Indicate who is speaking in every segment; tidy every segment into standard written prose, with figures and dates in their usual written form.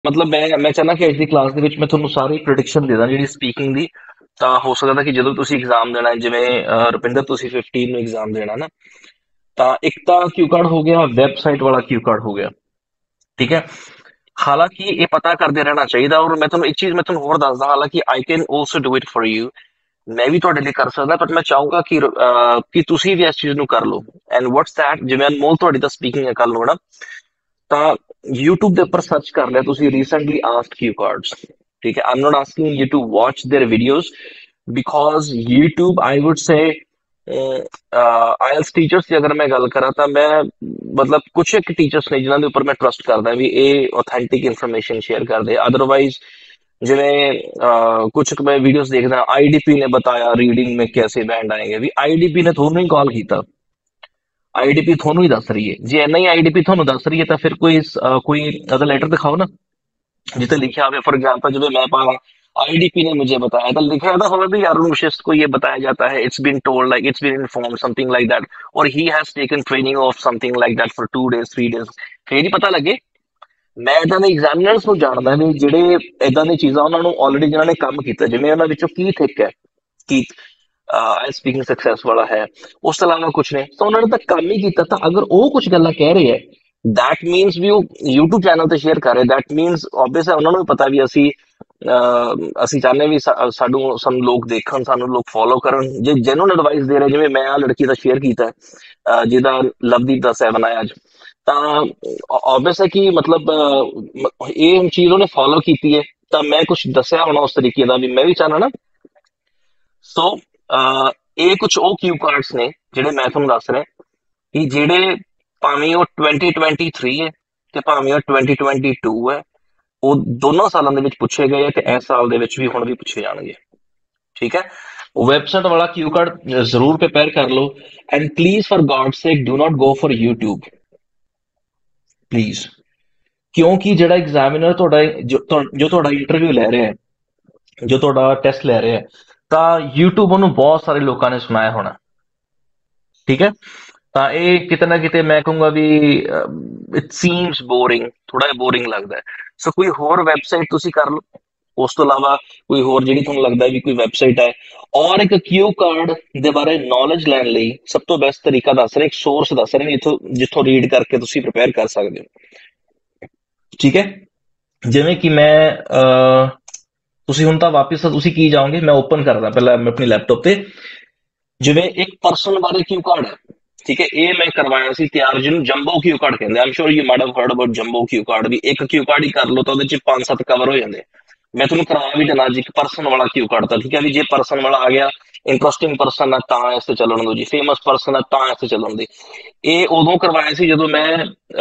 Speaker 1: मतलब मैं ਚਾਹੁੰਦਾ ਕਿ ਅੱਜ ਦੀ ਕਲਾਸ ਦੇ ਵਿੱਚ ਮੈਂ ਤੁਹਾਨੂੰ ਸਾਰੀ ਪ੍ਰੈਡਿਕਸ਼ਨ ਦੇ ਦਾਂ ਜਿਹੜੀ ਸਪੀਕਿੰਗ ਦੀ। ਤਾਂ ਹੋ ਸਕਦਾ ਕਿ ਜਦੋਂ ਤੁਸੀਂ ਐਗਜ਼ਾਮ ਦੇਣਾ ਹੈ, ਜਿਵੇਂ ਰੁਪਿੰਦਰ ਤੁਸੀਂ 15 ਨੂੰ ਐਗਜ਼ਾਮ ਦੇਣਾ ਨਾ, ਤਾਂ ਇੱਕ ਤਾਂ ਕਿਊ ਕਾਰਡ ਹੋ ਗਿਆ, ਵੈਬਸਾਈਟ ਵਾਲਾ ਕਿਊ ਕਾਰਡ ਹੋ ਗਿਆ। ਠੀਕ ਹੈ। ਹਾਲਾਂਕਿ ਇਹ ਪਤਾ ਕਰਦੇ ਰਹਿਣਾ ਚਾਹੀਦਾ, ਔਰ ਮੈਂ ਤੁਹਾਨੂੰ ਇੱਕ ਚੀਜ਼ ਮੈਂ ਤੁਹਾਨੂੰ ਹੋਰ ਦੱਸਦਾ, ਹਾਲਾਂਕਿ I can also do it for you. ਮੈਂ ਵੀ ਤੁਹਾਡੇ ਲਈ ਕਰ ਸਕਦਾ, ਪਰ ਮੈਂ ਚਾਹੂੰਗਾ ਕਿ ਤੁਸੀਂ ਵੀ ਇਸ ਚੀਜ਼ ਨੂੰ ਕਰ ਲਓ। ਐਂਡ ਵਾਟਸ ਦੈਟ, ਜਿਵੇਂ ਅਨਮੋਲ ਤੁਹਾਡੀ ਤਾਂ ਸਪੀਕਿੰਗ ਹੈ ਕੱਲ ਨੂੰ ਨਾ, ਤਾਂ YouTube ਦੇ ਉੱਪਰ ਸਰਚ ਕਰ ਲਿਆ ਤੁਸੀਂ ਰੀਸੈਂਟਲੀ ਆਸਕਡ ਕਿਊ ਕਾਰਡਸ। ਠੀਕ ਹੈ, I am not asking you to watch their videos, because YouTube I would say IELTS teachers ਦੀ ਅਗਰ ਮੈਂ ਗੱਲ ਕਰਾਂ ਤਾਂ ਮੈਂ ਮਤਲਬ ਕੁਛ ਇੱਕ ਟੀਚਰਸ ਨੇ ਜਿਨ੍ਹਾਂ ਦੇ ਉੱਪਰ ਮੈਂ ਟਰਸਟ ਕਰਦਾ ਵੀ ਇਹ ਆਥੈਂਟਿਕ ਇਨਫੋਰਮੇਸ਼ਨ ਸ਼ੇਅਰ ਕਰਦੇ। ਅਦਰਵਾइज ਜਿਵੇਂ ਕੁछ मैं वीडियोस देखना, आईडीपी ने बताया रीडिंग में कैसे बैंड आएंगे, भी आईडीपी ने थोनू ही कॉल किया, आईडीपी थोनू ही दस रही है। जे नहीं आईडीपी थोनू दस रही है तो फिर कोई अदर लेटर दिखाओ ना जिते लिखा हुआ। फॉर एग्जांपल जो मैं पा आईडीपी ने मुझे बताया तो लिखा था होगा भी अरुण वशिष्ठ को ये बताया जाता है, it's been told like it's been informed something like that, और he has taken training of something like that for 2 days 3 days। फिर ही पता लगे। ਮੈਂ ਇਦਾਂ ਦੇ ਐਗਜ਼ਾਮੀਨਰਸ ਨੂੰ ਜਾਣਦਾ ਵੀ ਜਿਹੜੇ ਇਦਾਂ ਦੀ ਚੀਜ਼ਾਂ ਉਹਨਾਂ ਨੂੰ ਆਲਰੇਡੀ ਜਿਨ੍ਹਾਂ ਨੇ ਕੰਮ ਕੀਤਾ, ਜਿਵੇਂ ਉਹਨਾਂ ਵਿੱਚੋਂ ਕੀ ਥਿਕ ਹੈ, ਕੀ ਆਈ ਸਪੀਕਿੰਗ ਸਕਸੈਸ ਵਾਲਾ ਹੈ, ਉਸ ਤੋਂ ਇਲਾਵਾ ਕੁਝ ਨੇ, ਤਾਂ ਉਹਨਾਂ ਨੇ ਤਾਂ ਕੰਮ ਹੀ ਕੀਤਾ। ਤਾਂ ਅਗਰ ਉਹ ਕੁਝ ਗੱਲਾਂ ਕਹਿ ਰਹੇ ਹੈ, ਦੈਟ ਮੀਨਸ ਵੀ ਉਹ YouTube ਚੈਨਲ ਤੇ ਸ਼ੇਅਰ ਕਰ ਰਹੇ, ਦੈਟ ਮੀਨਸ ਆਬਵੀਅਸ ਹੈ ਉਹਨਾਂ ਨੂੰ ਵੀ ਪਤਾ ਵੀ ਅਸੀਂ ਚਾਹੁੰਦੇ ਵੀ ਸਾਨੂੰ ਲੋਕ ਦੇਖਣ, ਸਾਨੂੰ ਲੋਕ ਫੋਲੋ ਕਰਨ। ਜੇ ਜੈਨੂਅਨ ਐਡਵਾਈਸ ਦੇ ਰਹੇ, ਜਿਵੇਂ ਮੈਂ ਆ ਲੜਕੀ ਦਾ ਸ਼ੇਅਰ ਕੀਤਾ ਜਿਹਦਾ ਲਵਦੀਪ ਦਾ 7 ਆਇਆ ਅੱਜ, ਤਾਂ ਆਬਵੀਅਸ ਹੈ ਕਿ ਮਤਲਬ ਇਹ ਚੀਜ਼ ਉਹਨੇ ਫੋਲੋ ਕੀਤੀ ਹੈ, ਤਾਂ ਮੈਂ ਕੁਝ ਦੱਸਿਆ ਹੋਣਾ ਉਸ ਤਰੀਕੇ ਦਾ ਵੀ ਮੈਂ ਵੀ ਚਾਹਣਾ ਨਾ। ਸੋ ਇਹ ਕੁਝ ਉਹ ਕਿਊ ਕਾਰਡਸ ਨੇ ਜਿਹੜੇ ਮੈਂ ਤੁਹਾਨੂੰ ਦੱਸ ਰਿਹਾ ਕਿ ਜਿਹੜੇ ਭਾਵੇਂ ਉਹ 2023 ਹੈ ਤੇ ਭਾਵੇਂ ਉਹ 2022 ਹੈ, ਉਹ ਦੋਨੋਂ ਸਾਲਾਂ ਦੇ ਵਿੱਚ ਪੁੱਛੇ ਗਏ ਆ ਤੇ ਇਸ ਸਾਲ ਦੇ ਵਿੱਚ ਵੀ ਹੁਣ ਵੀ ਪੁੱਛੇ ਜਾਣਗੇ। ਠੀਕ ਹੈ। ਵੈਬਸਾਈਟ ਵਾਲਾ ਕਿਊ ਕਾਰਡ ਜ਼ਰੂਰ ਪ੍ਰਿਪੇਅਰ ਕਰ ਲਓ। And please for God sake do not go for YouTube, please. ਕਿਉਂਕਿ ਜਿਹੜਾ ਐਗਜ਼ਾਮੀਨਰ ਤੁਹਾਡਾ ਜੋ ਤੁਹਾਡਾ ਇੰਟਰਵਿਊ ਲੈ ਰਿਹਾ ਹੈ, ਜੋ ਤੁਹਾਡਾ ਟੈਸਟ ਲੈ ਰਿਹਾ ਹੈ, ਤਾਂ YouTube ਉਹਨੂੰ ਬਹੁਤ ਸਾਰੇ ਲੋਕਾਂ ਨੇ ਸੁਣਾਇਆ ਹੋਣਾ। ਠੀਕ ਹੈ। ਤਾਂ ਇਹ ਕਿਤੇ ਨਾ ਕਿਤੇ ਮੈਂ ਕਹੂੰਗਾ ਵੀ ਇਟ ਸੀਮਸ ਬੋਰਿੰਗ, ਥੋੜਾ ਜਿਹਾ ਬੋਰਿੰਗ ਲੱਗਦਾ ਹੈ। ਸੋ ਕੋਈ ਹੋਰ ਵੈਬਸਾਈਟ ਤੁਸੀਂ ਕਰ ਲਓ, ਉਸ ਤੋਂ ਇਲਾਵਾ ਕੋਈ ਹੋਰ ਜਿਹੜੀ ਤੁਹਾਨੂੰ ਲੱਗਦਾ ਵੀ ਕੋਈ ਵੈਬਸਾਈਟ ਹੈ। ਔਰ ਇੱਕ ਕਿਊ ਕਾਰਡ ਦੇ ਬਾਰੇ ਨੌਲੇਜ ਲੈਣ ਲਈ ਸਭ ਤੋਂ ਬੈਸਟ ਤਰੀਕਾ ਦੱਸ ਰਹੇ, ਇੱਕ ਸੋਰਸ ਦੱਸ ਰਹੇ ਜਿੱਥੋਂ ਰੀਡ ਕਰਕੇ ਤੁਸੀਂ ਪ੍ਰਿਪੇਅਰ ਕਰ ਸਕਦੇ ਹੋ। ਠੀਕ ਹੈ। ਜਿਵੇਂ ਕਿ ਤੁਸੀਂ ਹੁਣ ਤਾਂ ਵਾਪਿਸ ਤੁਸੀਂ ਕੀ ਜਾਓਗੇ, ਮੈਂ ਓਪਨ ਕਰਦਾ ਪਹਿਲਾਂ ਮੈਂ ਆਪਣੀ ਲੈਪਟਾਪ ਤੇ। ਜਿਵੇਂ ਇੱਕ ਪਰਸਨ ਬਾਰੇ ਕਿਊ ਕਾਰਡ ਹੈ, ਠੀਕ ਹੈ, ਇਹ ਮੈਂ ਕਰਵਾਇਆ ਸੀ ਤਿਆਰ, ਜਿਹਨੂੰ ਜੰਬੋ ਕਿਊ ਕਾਰਡ ਕਹਿੰਦੇ। I'm sure you might have heard about jumbo cue card, ਵੀ ਇੱਕ ਕਿਊ ਕਾਰਡ ਹੀ ਕਰ ਲਓ ਤਾਂ ਉਹਦੇ ਚ 5-7 ਕਵਰ ਹੋ ਜਾਂਦੇ। ਮੈਂ ਤੁਹਾਨੂੰ ਕਰਵਾ ਵੀ ਦੇਣਾ ਜੀ ਇੱਕ ਪਰਸਨ ਵਾਲਾ ਕਿਊ ਕਾਰਡ ਤਾਂ, ਠੀਕ ਹੈ, ਵੀ ਜੇ ਪਰਸਨ ਵਾਲਾ ਆ ਗਿਆ, ਇੰਟਰਸਟਿੰਗ ਪਰਸਨ ਹੈ ਤਾਂ ਇਸ ਤੇ ਚੱਲਣ ਦੋ ਜੀ, ਫੇਮਸ ਪਰਸਨ ਹੈ ਤਾਂ ਇਸ ਤੇ ਚੱਲਣ ਦੀ। ਇਹ ਉਦੋਂ ਕਰਵਾਇਆ ਸੀ ਜਦੋਂ ਮੈਂ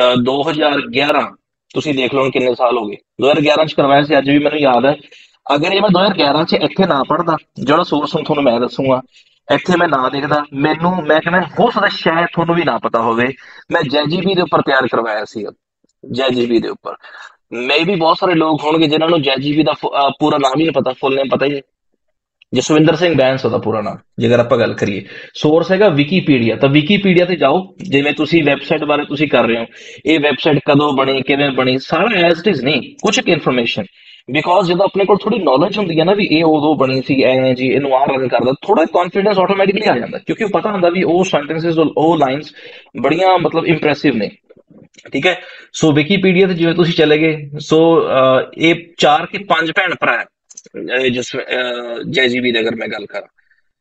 Speaker 1: 2011, ਤੁਸੀਂ ਦੇਖ ਲਓ ਹੁਣ ਕਿੰਨੇ ਸਾਲ ਹੋ ਗਏ, 2011 ਚ ਕਰਵਾਇਆ ਸੀ, ਅੱਜ ਵੀ ਮੈਨੂੰ ਯਾਦ ਹੈ। ਅਗਰ ਇਹ ਮੈਂ 2011 ਚ ਇੱਥੇ ਨਾ ਪੜ੍ਹਦਾ, ਜਿਹੜਾ ਸੋਰਸ ਹੁਣ ਤੁਹਾਨੂੰ ਮੈਂ ਦੱਸੂਗਾ, ਇੱਥੇ ਮੈਂ ਨਾ ਦੇਖਦਾ, ਮੈਂ ਕਹਿੰਦਾ ਹੋ ਸਕਦਾ ਸ਼ਾਇਦ ਤੁਹਾਨੂੰ ਵੀ ਨਾ ਪਤਾ ਹੋਵੇ, ਮੈਂ ਜੈਜੀਬੀ ਦੇ ਉੱਪਰ ਤਿਆਰ ਕਰਵਾਇਆ ਸੀ। ਜੈਜੀਬੀ ਦੇ ਉੱਪਰ ਮੇ ਵੀ ਬਹੁਤ ਸਾਰੇ ਲੋਕ ਹੋਣਗੇ ਜਿਨ੍ਹਾਂ ਨੂੰ ਜੈਜੀਬੀ ਦਾ ਪੂਰਾ ਨਾਮ ਹੀ ਨਹੀਂ ਪਤਾ, ਫੁੱਲ ਨੇਮ ਪਤਾ ਹੀ ਨਹੀਂ। ਜਸਵਿੰਦਰ ਸਿੰਘ ਬੈਂਸ ਉਹਦਾ ਪੂਰਾ ਨਾਮ, ਜੇਕਰ ਆਪਾਂ ਗੱਲ ਕਰੀਏ। ਸੋਰਸ ਹੈਗਾ ਵਿਕੀਪੀਡੀਆ, ਤਾਂ ਵਿਕੀਪੀਡੀਆ ਤੇ ਜਾਓ। ਜਿਵੇਂ ਤੁਸੀਂ ਵੈਬਸਾਈਟ ਬਾਰੇ ਤੁਸੀਂ ਕਰ ਰਹੇ ਹੋ, ਇਹ ਵੈਬਸਾਈਟ ਕਦੋਂ ਬਣੀ, ਕਿਵੇਂ ਬਣੀ, ਸਾਰਾ ਐਜ਼ ਇਟ ਇਜ਼ ਨਹੀਂ, ਕੁਝ ਇੱਕ ਇਨਫੋਰਮੇਸ਼ਨ। ਬਿਕੋਜ਼ ਜਦੋਂ ਆਪਣੇ ਕੋਲ ਥੋੜੀ ਨੌਲੇਜ ਹੁੰਦੀ ਹੈ ਨਾ ਵੀ ਇਹ ਉਦੋਂ ਬਣੀ ਸੀ ਐ ਜੀ, ਇਹਨੂੰ ਆਹ ਰਨ ਕਰਦਾ, ਥੋੜਾ ਕੌਨਫੀਡੈਂਸ ਆਟੋਮੈਟਿਕਲੀ ਆ ਜਾਂਦਾ, ਕਿਉਂਕਿ ਉਹ ਪਤਾ ਹੁੰਦਾ ਵੀ ਉਹ ਸੈਂਟੈਂਸਸ, ਉਹ ਲਾਈਨਸ ਬੜੀਆਂ ਮਤਲਬ ਇੰਪ੍ਰੈਸਿਵ ਨੇ। ਠੀਕ ਹੈ। ਸੋ ਵਿਕੀਪੀਡੀਆ ਤੇ ਜਿਵੇਂ ਤੁਸੀਂ ਚਲੇ ਗਏ, ਸੋ ਇਹ 4 ਕਿ 5 ਭੈਣ ਭਰਾ ਹੈ ਜਿਸ ਜੈਜੀਬੀ ਦੀ ਅਗਰ ਮੈਂ ਗੱਲ ਕਰਾਂ,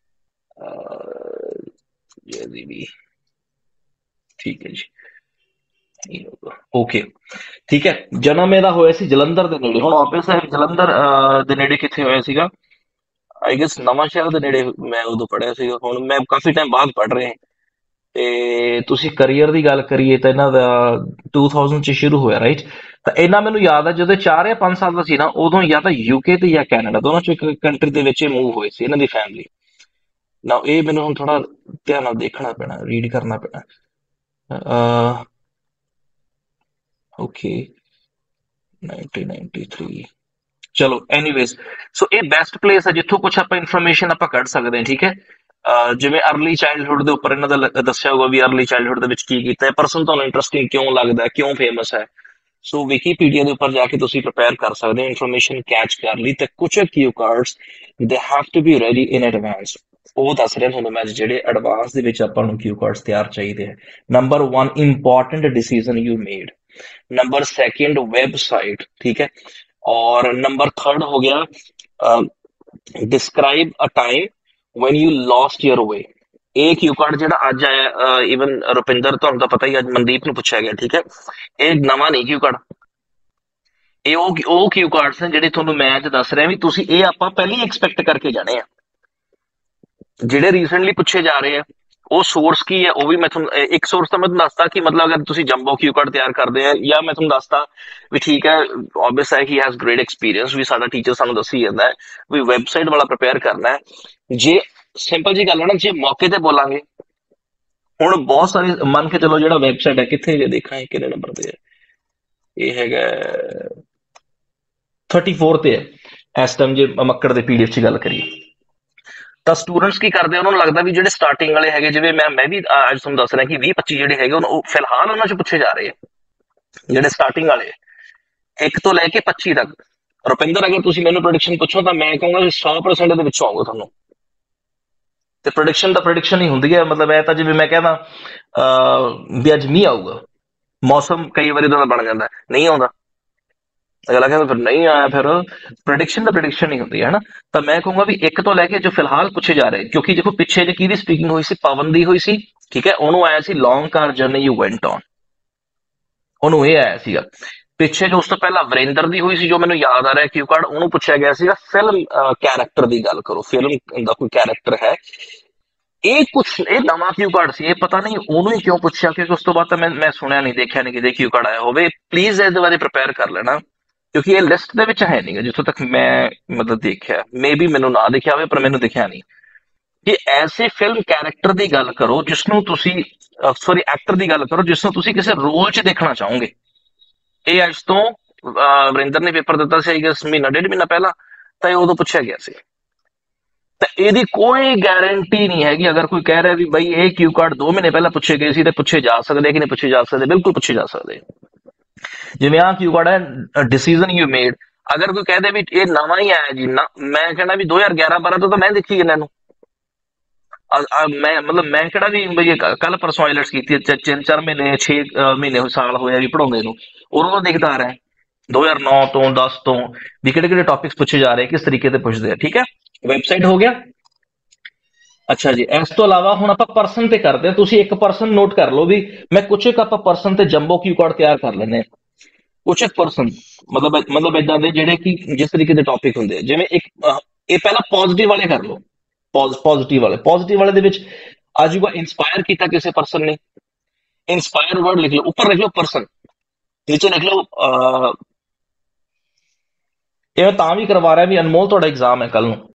Speaker 1: ਜੈਜੀਬੀ, ਠੀਕ ਹੈ ਜੀ, ਓਕੇ, ਠੀਕ ਹੈ। ਜਨਮ ਇਹਦਾ ਹੋਇਆ ਸੀ ਜਲੰਧਰ ਦੇ ਨੇੜੇ। ਹੁਣ ਆਬਵੀਅਸ ਹੈ ਜਲੰਧਰ ਦੇ ਨੇੜੇ ਕਿੱਥੇ ਹੋਇਆ ਸੀਗਾ, ਆਈ ਗੈਸ ਨਵਾਂ ਸ਼ਹਿਰ ਦੇ ਨੇੜੇ ਮੈਂ ਉਦੋਂ ਪੜ੍ਹਿਆ ਸੀਗਾ। ਹੁਣ ਮੈਂ ਕਾਫੀ ਟਾਈਮ ਬਾਅਦ ਪੜ੍ਹ ਰਿਹਾ। ਤੇ ਤੁਸੀਂ ਕਰੀਅਰ ਦੀ ਗੱਲ ਕਰੀਏ ਤਾਂ ਇਹਨਾਂ ਦਾ 2000 ਚ ਸ਼ੁਰੂ ਹੋਇਆ, ਰਾਈਟ। ਤਾਂ ਇਹਨਾਂ ਮੈਨੂੰ ਯਾਦ ਹੈ ਜਦੋਂ 4 ਜਾਂ 5 ਸਾਲ ਦਾ ਸੀ ਨਾ, ਉਦੋਂ ਜਾਂ ਤਾਂ ਯੂਕੇ ਤੇ ਜਾਂ ਕੈਨੇਡਾ, ਦੋਨਾਂ ਚੋਂ ਇੱਕ ਕੰਟਰੀ ਦੇ ਵਿੱਚ ਮੂਵ ਹੋਏ ਸੀ ਇਹਨਾਂ ਦੀ ਫੈਮਿਲੀ। ਨਾ ਇਹ ਮੈਨੂੰ ਹੁਣ ਥੋੜਾ ਧਿਆਨ ਨਾਲ ਦੇਖਣਾ ਪੈਣਾ, ਰੀਡ ਕਰਨਾ ਪੈਣਾ। ਓਕੇ, 1993, ਚਲੋ ਐਨੀਵੇਜ਼। ਸੋ ਇਹ ਬੈਸਟ ਪਲੇਸ ਹੈ ਜਿੱਥੋਂ ਕੁਝ ਆਪਾਂ ਇਨਫੋਰਮੇਸ਼ਨ ਆਪਾਂ ਕੱਢ ਸਕਦੇ ਹਾਂ। ਠੀਕ ਹੈ। ਜਿਵੇਂ ਅਰਲੀ ਚਾਈਲਡਹੁੱਡ ਦੇ ਉੱਪਰ ਇਹਨਾਂ ਦਾ ਦੱਸਿਆ ਹੋਊਗਾ ਵੀ ਅਰਲੀ ਚਾਈਲਡਹੁੱਡ ਦੇ ਵਿੱਚ ਕੀ ਕੀਤਾ ਹੈ, ਪਰਸਨ ਤੁਹਾਨੂੰ ਇੰਟਰਸਟਿੰਗ ਕਿਉਂ ਲੱਗਦਾ, ਕਿਉਂ ਫੇਮਸ ਹੈ। ਸੋ ਵਿਕੀਪੀਡੀਆ ਦੇ ਉੱਪਰ ਜਾ ਕੇ ਤੁਸੀਂ ਪ੍ਰਪੇਅਰ ਕਰ ਸਕਦੇ ਹੋ ਇਨਫੋਰਮੇਸ਼ਨ ਕੈਚ ਕਰ ਲਈ ਤੇ ਕੁਝ ਕਿਊ ਕਾਰਡਸ ਦੇ have to be ready in advance. ਉਹ ਦੱਸ ਰਿਹਾ ਤੁਹਾਨੂੰ ਮੈਂ ਜਿਹੜੇ ਐਡਵਾਂਸ ਦੇ ਵਿੱਚ ਆਪਾਂ ਨੂੰ ਕਿਊ ਕਾਰਡਸ ਤਿਆਰ ਚਾਹੀਦੇ ਹੈ। Number 1 important decision you made. Number 2 website, ਠੀਕ ਹੈ। ਔਰ ਨੰਬਰ 3 ਹੋ ਗਿਆ describe a time when you lost your way. ਇਹ ਕਿਊ ਕਾਰਡ ਜਿਹੜਾ ਅੱਜ ਆਇਆ, ਈਵਨ ਰੁਪਿੰਦਰ ਤੁਹਾਨੂੰ ਤਾਂ ਪਤਾ ਹੀ, ਅੱਜ ਮਨਦੀਪ ਨੂੰ ਪੁੱਛਿਆ ਗਿਆ, ਠੀਕ ਹੈ। ਇਹ ਨਵਾਂ ਨਹੀਂ ਕਿਊ ਕਾਰਡ, ਇਹ ਉਹ ਕਿਊ ਕਾਰਡਸ ਨੇ ਜਿਹੜੇ ਤੁਹਾਨੂੰ ਮੈਂ ਅੱਜ ਦੱਸ ਰਿਹਾ ਵੀ ਤੁਸੀਂ ਇਹ ਆਪਾਂ ਪਹਿਲਾਂ ਹੀ ਐਕਸਪੈਕਟ ਕਰਕੇ ਜਾਣੇ ਆ। ਜਿਹੜੇ ਰੀਸੈਂਟਲੀ ਪੁੱਛੇ ਜਾ ਰਹੇ ਆ ਉਹ ਸੋਰਸ ਕੀ ਹੈ ਉਹ ਵੀ ਮੈਂ ਤੁਹਾਨੂੰ ਇੱਕ ਸੋਰਸ ਤਾਂ ਮੈਂ ਤੁਹਾਨੂੰ ਦੱਸਤਾ ਕਿ ਮਤਲਬ ਅਗਰ ਤੁਸੀਂ ਜੰਬੋ ਕਿਊ ਕਾਰਡ ਤਿਆਰ ਕਰਦੇ ਆ, ਜਾਂ ਮੈਂ ਤੁਹਾਨੂੰ ਦੱਸਤਾ ਵੀ ਠੀਕ ਹੈ ਆਬਵੀਅਸ ਹੈ ਹੀ ਹੈਜ਼ ਗ੍ਰੇਟ ਐਕਸਪੀਰੀਅੰਸ, ਵੀ ਸਾਡਾ ਟੀਚਰ ਸਾਨੂੰ ਦੱਸੀ ਜਾਂਦਾ ਹੈ ਵੀ ਵੈਬਸਾਈਟ ਵਾਲਾ ਪ੍ਰਪੇਅਰ ਕਰਨਾ ਹੈ। ਜੇ ਸਿੰਪਲ ਜੀ ਗੱਲ ਹੈ ਨਾ, ਜੇ ਮੌਕੇ ਤੇ ਬੋਲਾਂਗੇ, ਹੁਣ ਬਹੁਤ ਸਾਰੇ ਮੰਨ ਕੇ ਚਲੋ ਜਿਹੜਾ ਵੈਬਸਾਈਟ ਹੈ ਕਿੱਥੇ ਜੇ ਦੇਖਾਂ ਕਿੰਨੇ ਨੰਬਰ ਤੇ ਹੈ, ਇਹ ਹੈਗਾ 34 ਤੇ ਹੈ ਇਸ ਟਾਈਮ ਜੇ ਮੱਕੜ ਦੇ ਪੀਡੀਐਫ 'ਚ ਗੱਲ ਕਰੀਏ ਤਾਂ ਸਟੂਡੈਂਟਸ ਕੀ ਕਰਦੇ ਉਹਨਾਂ ਨੂੰ ਲੱਗਦਾ ਵੀ ਜਿਹੜੇ ਸਟਾਰਟਿੰਗ ਵਾਲੇ ਹੈਗੇ, ਜਿਵੇਂ ਮੈਂ ਵੀ ਅੱਜ ਤੁਹਾਨੂੰ ਦੱਸ ਰਿਹਾ ਕਿ 20-25 ਜਿਹੜੇ ਹੈਗੇ ਉਹ ਫਿਲਹਾਲ ਉਹਨਾਂ 'ਚ ਪੁੱਛੇ ਜਾ ਰਹੇ ਆ ਜਿਹੜੇ ਸਟਾਰਟਿੰਗ ਵਾਲੇ 1 ਤੋਂ ਲੈ ਕੇ 25 ਤੱਕ। ਰੁਪਿੰਦਰ ਅਗਰ ਤੁਸੀਂ ਮੈਨੂੰ ਪ੍ਰੈਡਿਕਸ਼ਨ ਪੁੱਛੋ ਤਾਂ ਮੈਂ ਕਹੂੰਗਾ ਵੀ 100% ਦੇ ਵਿੱਚੋਂ ਆਊਗਾ ਤੁਹਾਨੂੰ। ਤੇ ਪ੍ਰੈਡਿਕਸ਼ਨ ਤਾਂ ਪ੍ਰੈਡਿਕਸ਼ਨ ਹੀ ਹੁੰਦੀ ਹੈ, ਮਤਲਬ ਇਹ ਤਾਂ ਜਿਵੇਂ ਮੈਂ ਕਹਿੰਦਾ ਵੀ ਅੱਜ ਮੀਂਹ ਆਊਗਾ, ਮੌਸਮ ਕਈ ਵਾਰੀ ਤਾਂ ਬਣ ਜਾਂਦਾ ਨਹੀਂ ਆਉਂਦਾ, ਅਗਲਾ ਕਹਿੰਦਾ ਫਿਰ ਨਹੀਂ ਆਇਆ, ਫਿਰ ਪ੍ਰੈਡਿਕਸ਼ਨ ਤਾਂ ਪ੍ਰੈਡਿਕਸ਼ਨ ਹੀ ਹੁੰਦੀ ਹੈ ਨਾ। ਤਾਂ ਮੈਂ ਕਹੂੰਗਾ ਵੀ 1 ਤੋਂ ਲੈ ਕੇ ਜੋ ਫਿਲਹਾਲ ਪੁੱਛੇ ਜਾ ਰਹੇ, ਕਿਉਂਕਿ ਦੇਖੋ ਪਿੱਛੇ ਜੇ ਕਿਹਦੀ ਸਪੀਕਿੰਗ ਹੋਈ ਸੀ, ਪਵਨ ਦੀ ਹੋਈ ਸੀ, ਠੀਕ ਹੈ। ਉਹਨੂੰ ਆਇਆ ਸੀ long car journey you went on, ਉਹਨੂੰ ਇਹ ਆਇਆ ਸੀਗਾ। ਪਿੱਛੇ ਜੋ ਉਸ ਤੋਂ ਪਹਿਲਾਂ ਵਰਿੰਦਰ ਦੀ ਹੋਈ ਸੀ, ਜੋ ਮੈਨੂੰ ਯਾਦ ਆ ਰਿਹਾ ਕਿਊ ਕਾਰਡ, ਉਹਨੂੰ ਪੁੱਛਿਆ ਗਿਆ ਸੀਗਾ ਫਿਲਮ ਕੈਰੈਕਟਰ ਦੀ ਗੱਲ ਕਰੋ, ਫਿਲਮ ਦਾ ਕੋਈ ਕੈਰੈਕਟਰ ਹੈ। ਇਹ ਨਵਾਂ ਕਿਊ ਕਾਰਡ ਸੀ, ਇਹ ਪਤਾ ਨਹੀਂ ਉਹਨੂੰ ਹੀ ਕਿਉਂ ਪੁੱਛਿਆ, ਕਿਉਂਕਿ ਉਸ ਤੋਂ ਬਾਅਦ ਤਾਂ ਮੈਂ ਸੁਣਿਆ ਨਹੀਂ, ਦੇਖਿਆ ਨਹੀਂ ਕਿਤੇ ਕਿਊ ਕਾਰਡ ਆਇਆ ਹੋਵੇ। ਪਲੀਜ਼ ਇਹਦੇ ਬਾਰੇ ਪ੍ਰਪੇਅਰ ਕਰ ਲੈਣਾ, ਕਿਉਂਕਿ ਇਹ ਲਿਸਟ ਦੇ ਵਿੱਚ ਹੈ ਨਹੀਂਗਾ ਜਿੱਥੋਂ ਤੱਕ ਮੈਂ ਮਤਲਬ ਦੇਖਿਆ, ਮੇ ਵੀ ਮੈਨੂੰ ਨਾ ਦਿਖਿਆ ਹੋਵੇ ਪਰ ਮੈਨੂੰ ਦਿਖਿਆ ਨਹੀਂ ਕਿ ਐਸੇ ਫਿਲਮ ਕੈਰੈਕਟਰ ਦੀ ਗੱਲ ਕਰੋ ਜਿਸ ਨੂੰ ਤੁਸੀਂ ਸੌਰੀ ਐਕਟਰ ਦੀ ਗੱਲ ਕਰੋ ਜਿਸ ਨੂੰ ਤੁਸੀਂ ਕਿਸੇ ਰੋਲ 'ਚ ਦੇਖਣਾ ਚਾਹੋਗੇ। ਇਹ ਅੱਜ ਤੋਂ ਵਰਿੰਦਰ ਨੇ ਪੇਪਰ ਦਿੱਤਾ ਸੀ ਮਹੀਨਾ 1.5 ਮਹੀਨਾ ਪਹਿਲਾਂ, ਤਾਂ ਇਹ ਉਦੋਂ ਪੁੱਛਿਆ ਗਿਆ ਸੀ। ਤਾਂ ਇਹਦੀ ਕੋਈ ਗਾਰੰਟੀ ਨਹੀਂ ਹੈਗੀ, ਅਗਰ ਕੋਈ ਕਹਿ ਰਿਹਾ ਵੀ ਬਈ ਇਹ ਕਿਊ ਕਾਰਡ 2 ਮਹੀਨੇ ਪਹਿਲਾਂ ਪੁੱਛੇ ਗਏ ਸੀ ਤੇ ਪੁੱਛੇ ਜਾ ਸਕਦੇ ਕਿ ਨਹੀਂ ਪੁੱਛੇ ਜਾ ਸਕਦੇ, ਬਿਲਕੁਲ ਪੁੱਛੇ ਜਾ ਸਕਦੇ। ਜਿਵੇਂ ਆਹ ਕਿਊ ਕਾਰਡ ਹੈ ਡਿਸੀਜਨ ਯੂ ਮੇਡ, ਅਗਰ ਕੋਈ ਕਹਦੇ ਵੀ ਇਹ ਨਵਾਂ ਹੀ ਆਇਆ ਜੀ ਨਾ, ਮੈਂ ਕਹਿਣਾ ਵੀ 2011-12 ਤੋਂ ਤਾਂ ਮੈਂ ਦੇਖੀ ਇਹਨਾਂ ਨੂੰ। ਮੈਂ ਕਿਹੜਾ ਵੀ ਕੱਲ ਪਰਸੋਂ ਆਈਲੈਟਸ ਕੀਤੀ 3-4 ਮਹੀਨੇ 6 ਮਹੀਨੇ ਸਾਲ ਹੋਇਆ ਵੀ ਪੜਾਉਂਦੇ ਨੂੰ, ਉਦੋਂ ਤੋਂ ਦੇਖਦਾ ਆ ਰਿਹਾ 2009 ਤੋਂ 10 ਤੋਂ ਵੀ ਕਿਹੜੇ ਕਿਹੜੇ ਟੌਪਿਕਸ ਪੁੱਛੇ ਜਾ ਰਹੇ, ਕਿਸ ਤਰੀਕੇ ਤੇ ਪੁੱਛਦੇ ਆ। ਠੀਕ ਹੈ, ਵੈਬਸਾਈਟ ਹੋ ਗਿਆ। ਅੱਛਾ ਜੀ, ਇਸ ਤੋਂ ਇਲਾਵਾ ਹੁਣ ਆਪਾਂ ਪਰਸਨ ਤੇ ਕਰਦੇ ਹਾਂ। ਤੁਸੀਂ ਇੱਕ ਪਰਸਨ ਨੋਟ ਕਰ ਲਓ ਵੀ ਮੈਂ ਕੁਝ ਇੱਕ ਆਪਾਂ ਪਰਸਨ ਤੇ ਜੰਬੋ ਕਿਊ ਕਾਰਡ ਤਿਆਰ ਕਰ ਲੈਂਦੇ ਹਾਂ। ਕੁਝ ਇੱਕ ਪਰਸਨ ਮਤਲਬ ਇਦਾਂ ਦੇ ਜਿਹੜੇ ਕਿ ਜਿਸ ਤਰੀਕੇ ਦੇ ਟੌਪਿਕ ਹੁੰਦੇ ਆ, ਜਿਵੇਂ ਇੱਕ ਇਹ ਪਹਿਲਾਂ ਪੋਜ਼ਿਟਿਵ ਵਾਲੇ ਕਰ ਲਓ। ਪੋਜ਼ਿਟਿਵ ਵਾਲੇ ਦੇ ਵਿੱਚ ਆ ਜਾਊਗਾ ਇਨਸਪਾਇਰ ਕੀਤਾ ਕਿਸੇ ਪਰਸਨ ਨੇ, ਇਨਸਪਾਇਰ ਵਰਡ ਲਿਖ ਲਓ, ਉੱਪਰ ਲਿਖ ਲਓ ਪਰਸਨ, ਨੀਚੇ ਲਿਖ ਲਓ ਇਹ ਮੈਂ ਤਾਂ ਵੀ ਕਰਵਾ ਰਿਹਾ ਵੀ ਅਨਮੋਲ ਤੁਹਾਡਾ ਐਗਜ਼ਾਮ ਹੈ ਕੱਲ ਨੂੰ।